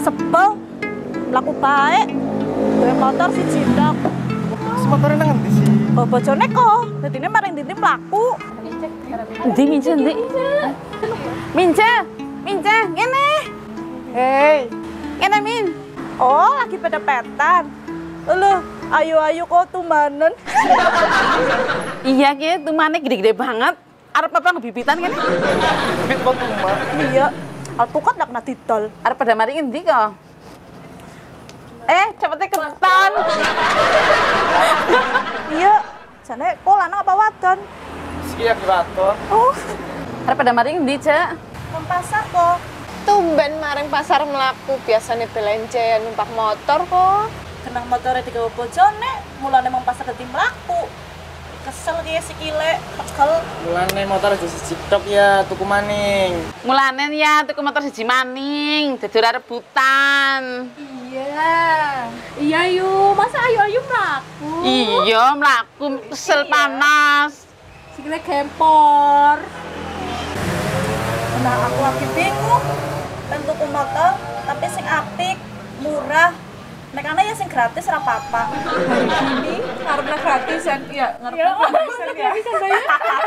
Sebel. Mlaku bae. Duwe motor si Jindok. Motornya nang endi sih? Bojone kok. Dadine maring ndi mlaku. Endi Mince endi? Mince, Mince, ngene. Hei, Ngene Min. oh lagi pada petan. Loh, ayo kok tumanen. Iya ki, tumane gede-gede banget. Arep apa ngebibitan kene? Bibit kok cuma. Iya, alpukat ndak kena didol. Arep pada mari endi kok? Cepetnya kebetan. Iya, jane kok lanang apa wadon? Sekian kurator. Oh, Arep pada mari endi, Cek? nang pasar kok. Tumben maring pasar melaku biasanya belanja numpak motor kok. Kenang motornya digawa bojone, mulane mau pasar dadi mlaku. Kesel ki sikile, pegel. Mulane motor aja siji tok ya tuku maning. Mulanen ya tuku motor siji maning, dadi ora rebutan. Iya yuk, masa ayu melaku? Iya, mlaku kesel panas. Sikile gempor. Nah, aku lagi bingung. Pengen tuku motor, tapi sing apik, murah. Nek ana ya sing gratis ora apa-apa. Ini karena gratisan, ya ngerti gratisan ya. Bisa bayar.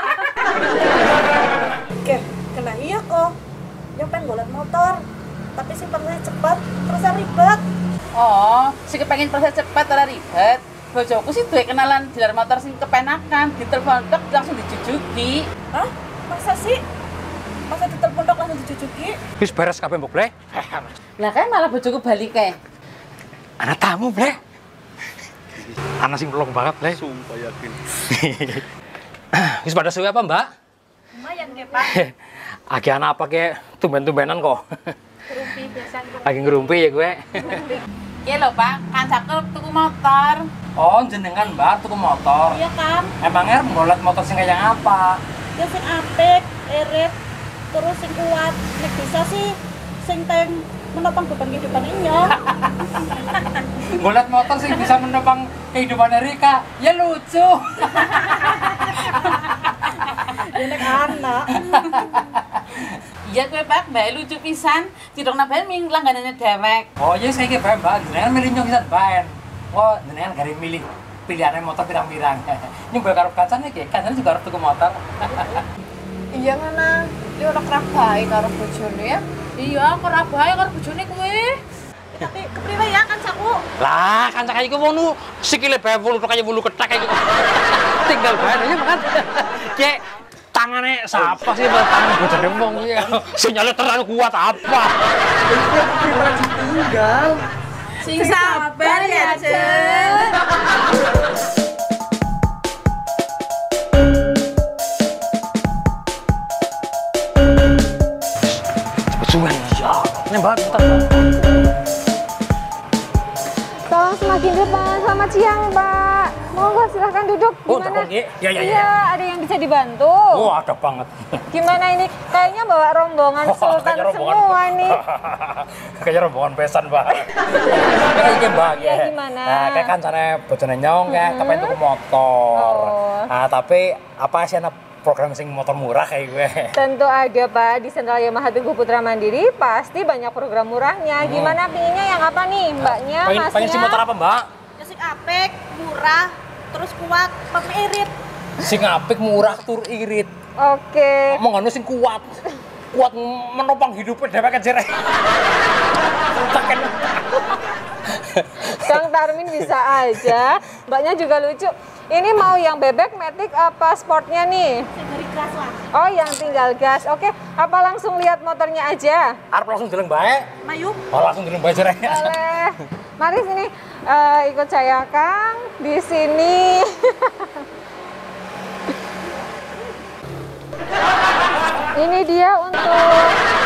Oke, kena iya kok. Yo pengen golek motor, tapi sing prosesnya cepet, terus ribet. Oh, si kepengen proses cepat ora ribet. Bojoku sih duwe kenalan dealer motor sing kepenakan, ditelepon tok langsung dijujuki. Hah? Masa sih? Masa ditelepon tok langsung dijujuki? Wis beres kabeh mbok, Ble. Lah kan malah bojoku balik kae. Ana tamu, Ble. Ana sing pelong banget, Ble. Sumpah yakin. Wis pada suwe apa, Mbak? Lumayan ke, Pak. Agi ana apa ke tumben-tumbenan kok. Rumpi biasa. Lagi ngerumpi ya gue. Iya lho, Pak, kancaku tuku motor. Oh, jenengan Mbak tuku motor. Iya kan? Emangnya ngolet motor sing kayak apa? Ya sing apik, irit, terus sing kuat. Nek bisa sih sing teng menopang beban kehidupan inyong. Ngolet motor sing bisa menopang kehidupan Rika. Ya lucu. Ya nek anak. Iya kowe Pak, Mbak lucu pisan. Cidok nabae ming langganane dewek. Oh, iya saya ki bae Mbak. Jenengan milih nyong pisan bae. Oh, jenengan gari milih pilihannya motor pirang-pirang. Nyumbal karo kancane ki, kancane juga arep tuku motor. Iya ngana, dia ora kerap bae karo bojone ya. Iya, kerap bae karo bojone kowe. Tapi kepriwe ya kancaku? Lah, kancak iku wono sikile bae wulu kaya wulu ketek iku. Tinggal bae aja makan. Kayak tangannya siapa sih tangan bojone wong iki? Sinyalnya terlalu kuat apa? Tinggal. Sing sabar ya, Cek. Suwen ya. Nembak bentar. Tolong semakin depan, selamat siang Pak. Monggo silahkan duduk. Oh, Gimana? takut, ya. Iya, ada yang bisa dibantu. Oh, ada banget. Gimana ini? Kayaknya bawa rombongan sultan Kayaknya rombongan. semua nih. Kayaknya rombongan pesan, Mbak. Kayak iki, Mbak. Iya, gimana? Nah, kayak kancane bojone nyong kayak kepen tuku motor. Oh. Nah, tapi apa sih ana program sing motor murah kayak gue? Tentu ada Pak, di Sentral Yamaha Teguh Putra Mandiri pasti banyak program murahnya. Gimana pinginnya yang apa nih Mbaknya, Pengen si motor apa, Mbak? Ya sing apik, murah, terus kuat, irit. Sing apik, murah, tur irit. Oke. Ngomong anu sing kuat. Kuat menopang hidupnya dheweke jere. Tekan. Kang Tarmin bisa aja. Mbaknya juga lucu. Ini mau yang bebek, matic, apa sportnya nih? Dari gas lah. Oh, yang tinggal gas. Oke, apa langsung lihat motornya aja? Arep langsung deleng bae. Mayu. Oh, langsung deleng bae jere. Boleh. Mari sini, ikut saya Kang. Di sini. Ini dia untuk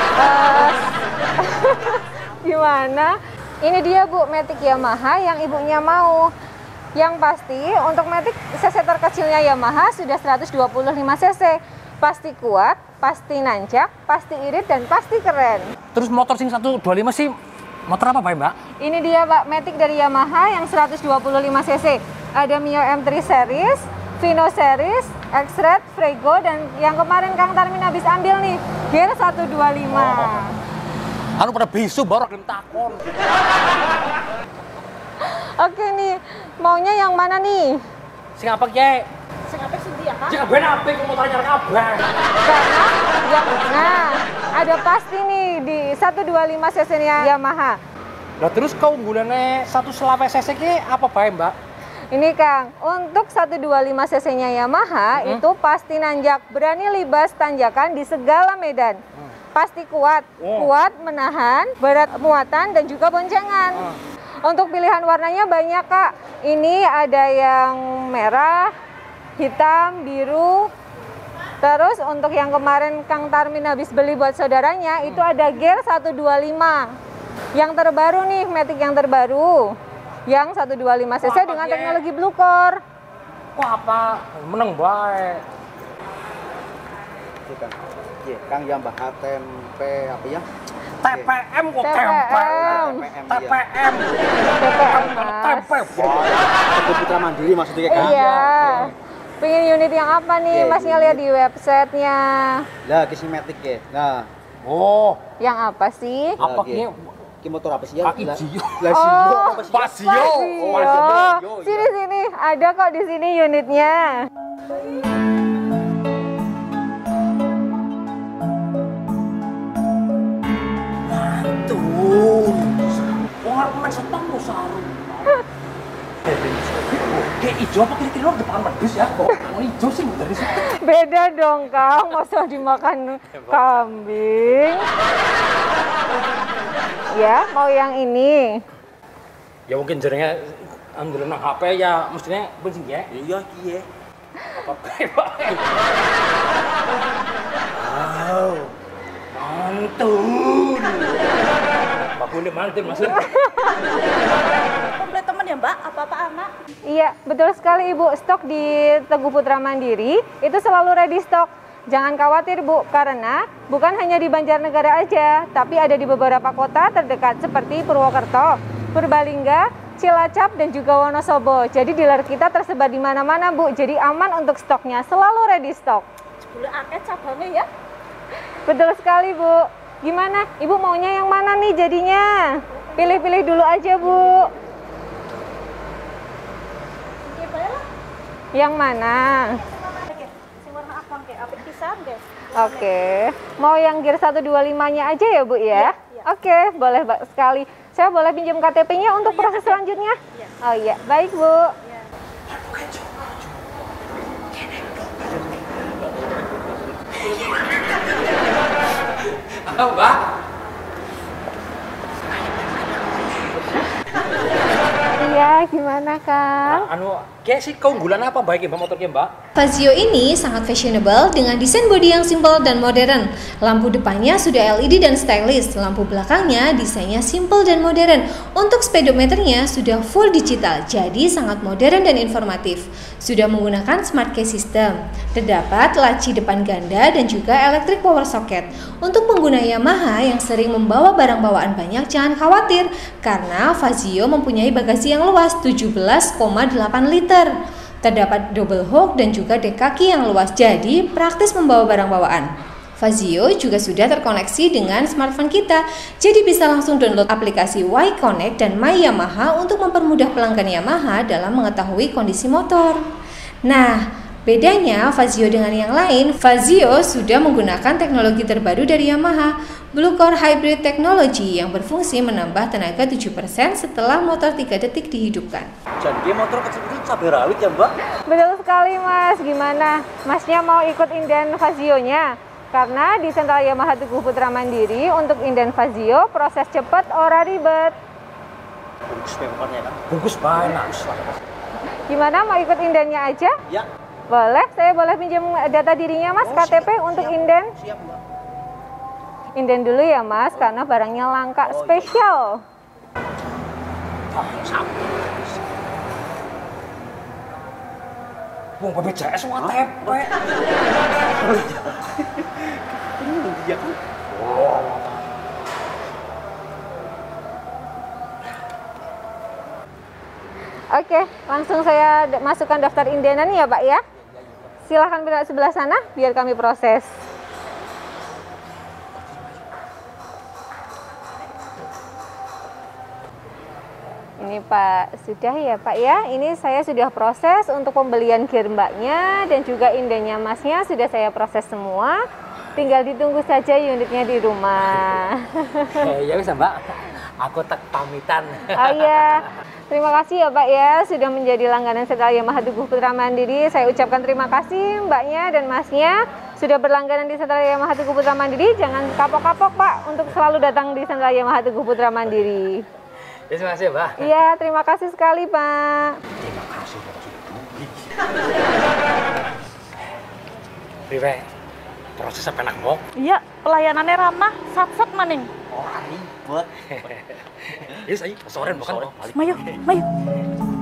gimana? Ini dia Bu, matic Yamaha yang ibunya mau. Yang pasti untuk matic cc terkecilnya Yamaha sudah 125 cc. Pasti kuat, pasti nancap, pasti irit dan pasti keren. Terus motor sing 125 sih motor apa, Mbak? Ini dia Pak, matic dari Yamaha yang 125 cc. Ada Mio M3 series, Vino series, X-Red, Frego, dan yang kemarin Kang Tarmin habis ambil nih, Gear 125. Anu pada bisu baru gelem takon. Oke nih, maunya yang mana nih? Sing apa Ki? Sing apik sing ndi ya, Kak? Sing ben apik motor anyar kabeh. Karena nah, ada pasti nih di 125 cc-nya Yamaha. Lah terus keunggulannya 125 cc ki apa bae, Mbak? Ini Kang, untuk 125 cc-nya Yamaha itu pasti nanjak, berani libas tanjakan di segala medan. Pasti kuat, kuat menahan berat muatan dan juga boncengan. Untuk pilihan warnanya banyak Kak. Ini ada yang merah, hitam, biru. Terus untuk yang kemarin Kang Tarmin habis beli buat saudaranya itu ada Gear 125. Yang terbaru nih, Matic yang terbaru. Yang 125 cc dengan teknologi Blue Core. Wah apa? Meneng bae. Iya, Kang Yamaha tempe apa ya? TPM kok tempe. TPM. TPM. TPM Mas. Tempe. Teguh Putra Mandiri maksudnya Kang? Iya. Pengen unit yang apa nih? Iya, Masnya lihat di websitenya. Lah, Kismatic ya. Nah, Oh, Yang apa sih? apa Lagi. ki? ki motor apa sih ya? Pak Ijo. Lah Sio apa sih? Pak Sio. Pasio. Sini, ada kok di sini unitnya. Tuh. Wong arep men setong kok sarung. Kayak ijo apa kira-kira depan wedhus ya? Kok ijo sih dari situ. Beda dong Kang, masa dimakan kambing. Ya, mau yang ini. Ya mungkin jaringnya ambil nang HP ya mestinya bensin ya. Iya ki ya. Apa bae. Wow. Mantun. Bakune mantun maksud. Komplit teman ya, Mbak? Apa-apa anak? Iya, betul sekali Ibu. Stok di Teguh Putra Mandiri itu selalu ready stock. Jangan khawatir Bu, karena bukan hanya di Banjarnegara aja, tapi ada di beberapa kota terdekat seperti Purwokerto, Purbalingga, Cilacap, dan juga Wonosobo. Jadi dealer kita tersebar di mana-mana Bu, jadi aman untuk stoknya, selalu ready stock. Boleh akeh cabangnya ya? Betul sekali Bu. Gimana? Ibu maunya yang mana nih jadinya? Pilih-pilih dulu aja Bu. Iya, bae lah. Yang mana? Oke, sing warna abang kayak apik pisan deh. Oke, mau yang Gear 125-nya aja ya Bu ya? Iya. Oke, boleh sekali. Saya boleh pinjam KTP-nya untuk proses selanjutnya? Iya. Oh iya, baik Bu. Mbak. Iya, gimana Kang? Anu, kayak sih keunggulan apa baik Mbak motornya Mbak? Fazio ini sangat fashionable dengan desain bodi yang simple dan modern. Lampu depannya sudah LED dan stylish, lampu belakangnya desainnya simple dan modern. Untuk speedometernya sudah full digital, jadi sangat modern dan informatif. Sudah menggunakan smart key system. Terdapat laci depan ganda dan juga electric power socket. Untuk pengguna Yamaha yang sering membawa barang bawaan banyak, jangan khawatir karena Fazio mempunyai bagasi yang luas 17,8 liter. Terdapat double hook dan juga dek kaki yang luas, jadi praktis membawa barang bawaan. Fazio juga sudah terkoneksi dengan smartphone kita, jadi bisa langsung download aplikasi Y-Connect dan My Yamaha untuk mempermudah pelanggan Yamaha dalam mengetahui kondisi motor. Nah, bedanya Fazio dengan yang lain, Fazio sudah menggunakan teknologi terbaru dari Yamaha, Blue Core Hybrid Technology yang berfungsi menambah tenaga 7% setelah motor 3 detik dihidupkan. Jadi motor kecil itu cabai rawit ya Mbak? Betul sekali Mas, gimana? Masnya mau ikut inden Fazio-nya? Karena di Sentral Yamaha Teguh Putra Mandiri untuk inden Fazio proses cepat, ora ribet. Bungkus mempernya kan? Bungkus banyak. Gimana, mau ikut indennya aja? Ya. Boleh, saya boleh pinjam data dirinya Mas, KTP untuk inden? Siap Mbak. Inden dulu ya Mas, karena barangnya langka spesial. Wong BPJS wong KTP. Iya kan? Oke, langsung saya masukkan daftar indenan ya Pak ya. Silahkan berada sebelah sana biar kami proses. Ini Pak, sudah ya Pak ya. Ini saya sudah proses untuk pembelian gear Mbaknya dan juga indahnya Masnya sudah saya proses semua. Tinggal ditunggu saja unitnya di rumah. Ya bisa Mbak, aku tak pamitan. Oh iya, terima kasih ya Pak ya sudah menjadi langganan setel Yamaha Teguh Putra Mandiri. Saya ucapkan terima kasih Mbaknya dan Masnya sudah berlangganan di setel Yamaha Teguh Putra Mandiri. Jangan kapok-kapok Pak untuk selalu datang di setel Yamaha Teguh Putra Mandiri. Terima kasih Mbak. Iya, terima kasih sekali Pak. Terima kasih Mbak. Riwe, prosesnya penak kok. Iya, pelayanannya ramah, sat-sat maning. Oh, ribet. Ini saya soren bukan? Mayu, mayu.